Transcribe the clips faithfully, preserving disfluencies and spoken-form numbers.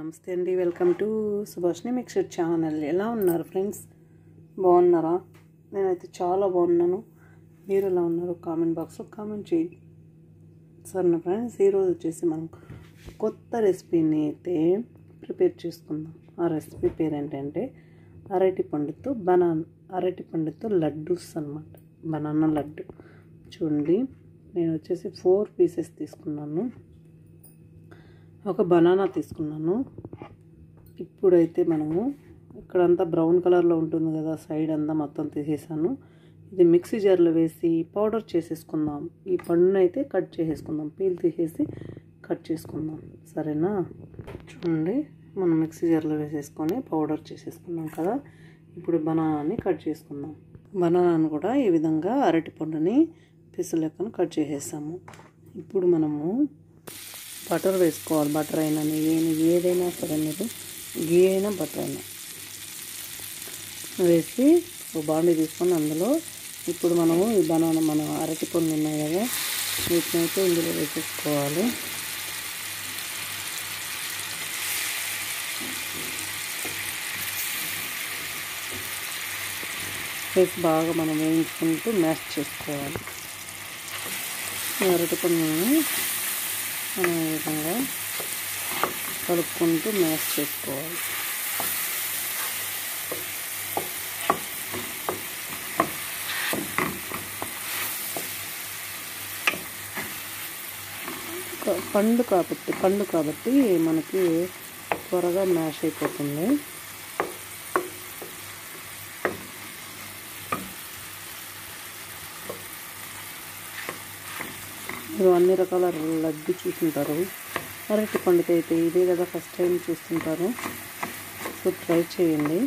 నమస్తే అండి, welcome to Subhashni mixed channel. ఎలా ఉన్నారు ఫ్రెండ్స్? బాగున్నారా? నేనైతే చాలా బాగున్నాను. మీరు ఎలా ఉన్నారు? కామెంట్ బాక్స్లో కామెంట్ చేయండి. సరేనా ఫ్రెండ్స్, ఈరోజు వచ్చేసి మనం కొత్త రెసిపీని అయితే ప్రిపేర్ చేసుకుందాం. ఆ రెసిపీ పేరు ఏంటంటే అరటి పండుతో బనానా అరటి పండుతో లడ్డూస్ అన్నమాట. బనానా లడ్డు. చూడండి, నేను వచ్చేసి ఫోర్ పీసెస్ తీసుకున్నాను. ఒక బనానా తీసుకున్నాను. ఇప్పుడైతే మనము ఇక్కడంతా బ్రౌన్ కలర్లో ఉంటుంది కదా, సైడ్ అంతా మొత్తం తీసేసాను. ఇది మిక్సీ జార్లో వేసి పౌడర్ చేసేసుకుందాం. ఈ పండును అయితే కట్ చేసేసుకుందాం, పీల్ తీసేసి కట్ చేసుకుందాం. సరేనా? చూడండి, మనం మిక్సీ జార్లో వేసేసుకొని పౌడర్ చేసేసుకున్నాం కదా. ఇప్పుడు బనానాని కట్ చేసుకుందాం. బనానాను కూడా ఈ విధంగా అరటి పండుని పీసులు లెక్కన కట్ చేసేసాము. ఇప్పుడు మనము బటర్ వేసుకోవాలి. బటర్ అయినా నెయ్యి ఏదైనా సరే, మీరు గీ అయినా బటర్ అయినా వేసి ఒక బాండి తీసుకొని అందులో ఇప్పుడు మనము ఈ బనానా మన అరటి పండ్లు ఉన్నాయి కదా, వీటిని అయితే ఇందులో వేసేసుకోవాలి. వేసి బాగా మనం వేయించుకుంటూ మ్యాష్ చేసుకోవాలి. ఈ అరటి పండుని మనం ఈ విధంగా కలుపుకుంటూ మ్యాష్ చేసుకోవాలి. పండు కాబట్టి పండు కాబట్టి మనకి త్వరగా మ్యాష్ అయిపోతుంది. మీరు అన్ని రకాల లడ్డు చూస్తుంటారు, అరటి పండుతో అయితే ఇదే కదా ఫస్ట్ టైం చూస్తుంటారు. సో ట్రై చేయండి.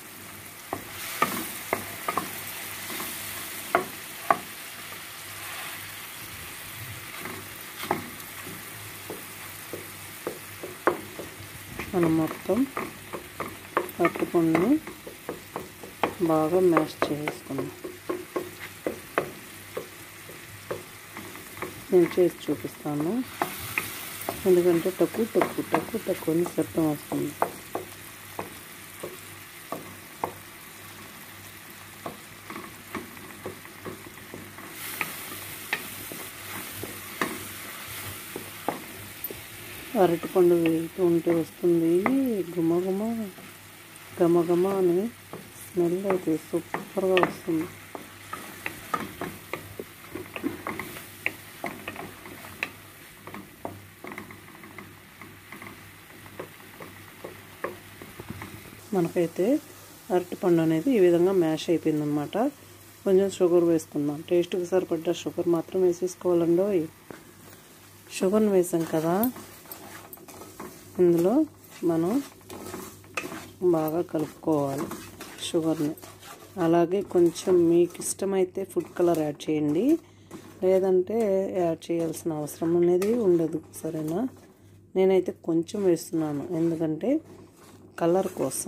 మనం మొత్తం అరటి పండుని బాగా మ్యాష్ చేసుకుందాం. నేను చేసి చూపిస్తాను, ఎందుకంటే టక్కు టక్కు టక్కు టక్కు అని శబ్దం వస్తుంది. అరటి పండు వేస్తూ ఉంటే వస్తుంది గుమ గుమ గమ గమ అని స్మెల్ అయితే సూపర్గా వస్తుంది. మనకైతే అరటిపండు అనేది ఈ విధంగా మ్యాష్ అయిపోయిందనమాట. కొంచెం షుగర్ వేసుకుందాం. టేస్ట్కి సరిపడ్డ షుగర్ మాత్రం వేసేసుకోవాలండి. షుగర్ని వేసాం కదా, ఇందులో మనం బాగా కలుపుకోవాలి షుగర్ని. అలాగే కొంచెం మీకు ఇష్టమైతే ఫుడ్ కలర్ యాడ్ చేయండి, లేదంటే యాడ్ చేయాల్సిన అవసరం అనేది ఉండదు. సరేనా? నేనైతే కొంచెం వేస్తున్నాను, ఎందుకంటే కలర్ కోసం.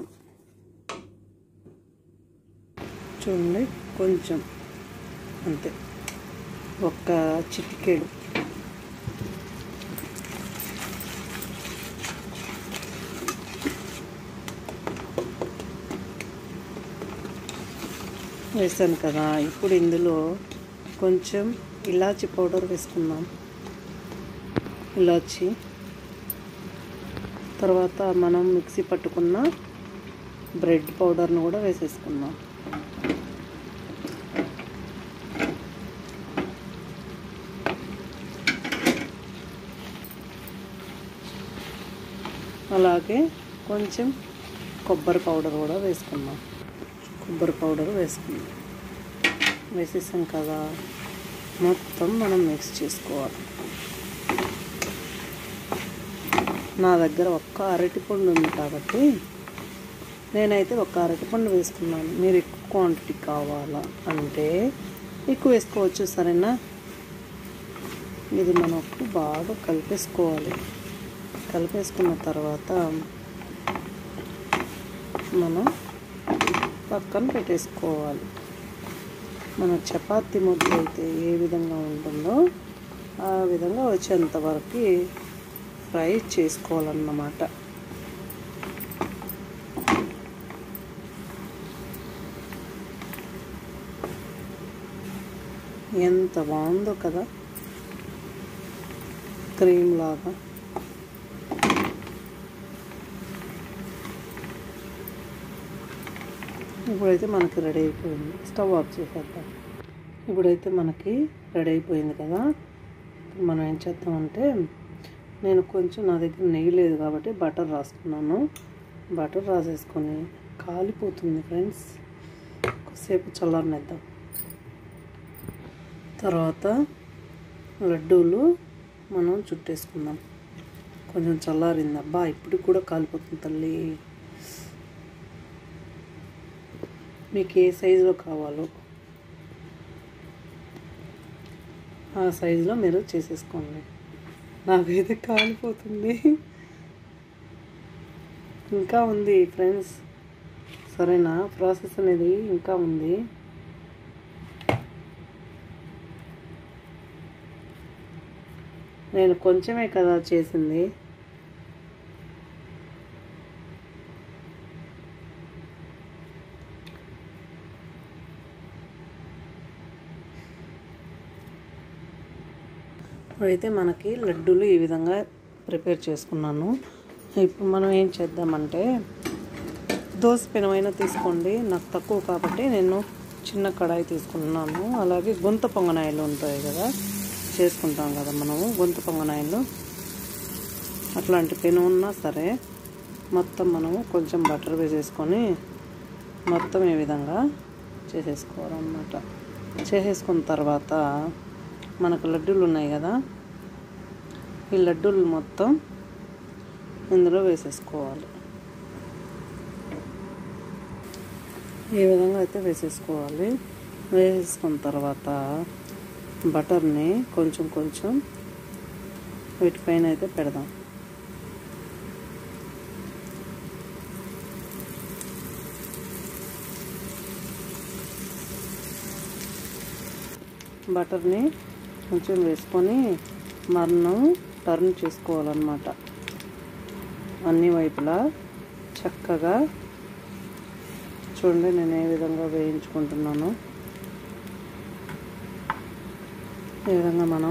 చూడండి, కొంచెం అంతే, ఒక్క చిటికెడు. వేసాను కదా. ఇప్పుడు ఇందులో కొంచెం ఇలాచి పౌడర్ వేసుకుందాం. ఇలాచి తర్వాత మనం మిక్సీ పట్టుకున్న బ్రెడ్ పౌడర్ను కూడా వేసేసుకుందాం. అలాగే కొంచెం కొబ్బరి పౌడర్ కూడా వేసుకుందాం. కొబ్బరి పౌడర్ వేసుకుందాం. వేసేసాం కదా, మొత్తం మనం మిక్స్ చేసుకోవాలి. నా దగ్గర ఒక్క అరటిపండు ఉంది కాబట్టి నేనైతే ఒక్క అరటిపండు వేసుకున్నాను. మీరు ఎక్కువ క్వాంటిటీ కావాలా అంటే ఎక్కువ వేసుకోవచ్చు. సరేనా? ఇది మనకు బాగా కలిపేసుకోవాలి. కలిపేసుకున్న తర్వాత మనం పక్కన పెట్టేసుకోవాలి. మన చపాతీ ముద్ద అయితే ఏ విధంగా ఉంటుందో ఆ విధంగా వచ్చేంత వరకు ఫ్రై చేసుకోవాలన్నమాట. ఎంత బాగుందో కదా, క్రీమ్ లాగా. ఇప్పుడైతే మనకి రెడీ అయిపోయింది. స్టవ్ ఆఫ్ చేసేద్దాం. ఇప్పుడైతే మనకి రెడీ అయిపోయింది కదా. మనం ఏం చేద్దామంటే, నేను కొంచెం నా దగ్గర నెయ్యి లేదు కాబట్టి బటర్ రాసుకున్నాను. బటర్ రాసేసుకొని కాలిపోతుంది ఫ్రెండ్స్, కొద్దిసేపు చల్లారనిద్దాం. తర్వాత లడ్డూలు మనం చుట్టేసుకుందాం. కొంచెం చల్లారింది. అబ్బా ఇప్పుడు కూడా కాలిపోతుంది తల్లి. మీకు ఏ సైజులో కావాలో ఆ సైజులో మీరు చేసేసుకోండి. నాకైతే కాలిపోతుంది. ఇంకా ఉంది ఫ్రెండ్స్, సరేనా? ప్రాసెస్ అనేది ఇంకా ఉంది. నేను కొంచెమే కదా చేసింది. ఇప్పుడైతే మనకి లడ్డూలు ఈ విధంగా ప్రిపేర్ చేసుకున్నాను. ఇప్పుడు మనం ఏం చేద్దామంటే, దోశ పెనమైనా తీసుకోండి. నాకు తక్కువ కాబట్టి నేను చిన్న కడాయి తీసుకున్నాను. అలాగే గుంత పొంగనాయిలు ఉంటాయి కదా, చేసుకుంటాం కదా మనము గుంత పొంగనాయిలు. అట్లాంటి పెను ఉన్నా సరే మొత్తం మనము కొంచెం బటర్ వేసేసుకొని మొత్తం ఈ విధంగా చేసేసుకోవాలన్నమాట. చేసేసుకున్న తర్వాత మనకు లడ్డూలు ఉన్నాయి కదా, ఈ లడ్డూలు మొత్తం ఇందులో వేసేసుకోవాలి. ఈ విధంగా అయితే వేసేసుకోవాలి. వేసేసుకున్న తర్వాత బటర్ని కొంచెం కొంచెం వీటిపైన అయితే పెడదాం. బటర్ని కొంచెం వేసుకొని మనం టర్న్ చేసుకోవాలన్నమాట. అన్ని వైపులా చక్కగా చూడండి నేను ఏ విధంగా వేయించుకుంటున్నాను. ఈ విధంగా మనం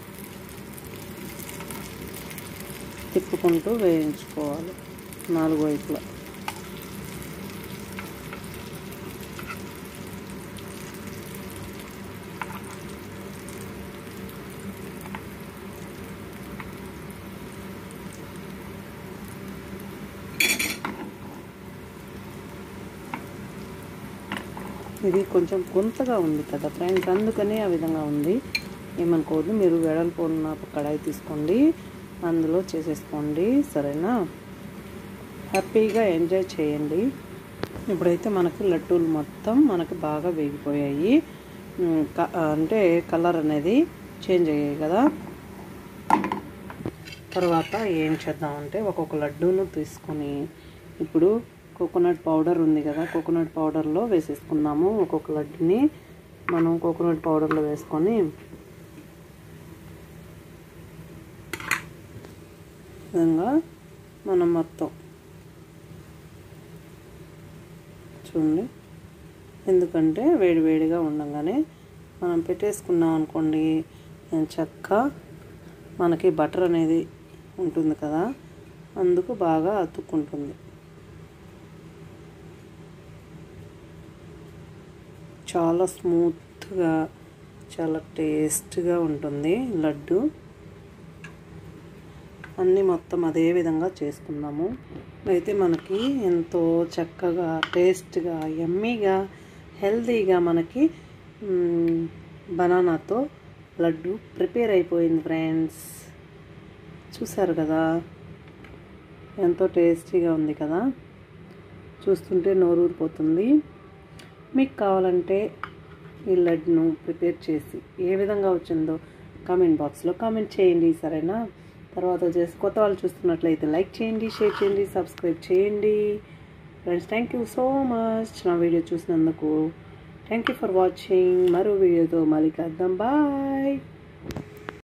తిప్పుకుంటూ వేయించుకోవాలి నాలుగు వైపులా. ఇది కొంచెం గుంతగా ఉంది కదా ఫ్రెండ్స్, అందుకని ఆ విధంగా ఉంది. ఏమనుకోవద్దు, మీరు వెడల్పు ఉన్న కడాయి తీసుకోండి, అందులో చేసేసుకోండి, సరేనా? హ్యాపీగా ఎంజాయ్ చేయండి. ఇప్పుడైతే మనకి లడ్డూలు మొత్తం మనకి బాగా వేగిపోయాయి. అంటే కలర్ అనేది చేంజ్ అయ్యాయి కదా. తర్వాత ఏం చేద్దామంటే, ఒక్కొక్క లడ్డూను తీసుకొని ఇప్పుడు కోకోనట్ పౌడర్ ఉంది కదా, కోకోనట్ పౌడర్లో వేసేసుకున్నాము. ఒక్కొక్క లడ్డుని మనం కోకోనట్ పౌడర్లో వేసుకొని విధంగా మనం మొత్తం చూడండి. ఎందుకంటే వేడి వేడిగా ఉండగానే మనం పెట్టేసుకున్నాం అనుకోండి, చక్క మనకి బటర్ అనేది ఉంటుంది కదా, అందుకు బాగా అతుక్కుంటుంది. చాలా స్మూత్గా చాలా టేస్ట్గా ఉంటుంది లడ్డు. అన్నీ మొత్తం అదే విధంగా చేసుకున్నాము. అయితే మనకి ఎంతో చక్కగా టేస్ట్గా యమ్మీగా హెల్తీగా మనకి బనానాతో లడ్డు ప్రిపేర్ అయిపోయింది ఫ్రెండ్స్. చూసారు కదా, ఎంతో టేస్టీగా ఉంది కదా, చూస్తుంటే నోరూరిపోతుంది. మీకు కావాలంటే ఈ లడ్డును ప్రిపేర్ చేసి ఏ విధంగా వచ్చిందో కామెంట్ బాక్స్లో కామెంట్ చేయండి, సరేనా? తర్వాత వచ్చేసి కొత్త వాళ్ళు చూస్తున్నట్లయితే లైక్ చేయండి, షేర్ చేయండి, సబ్స్క్రైబ్ చేయండి friends. Thank you so much నా వీడియో చూసినందుకు. Thank you for watching. మరో వీడియోతో మళ్ళీ కలుద్దాం. బాయ్.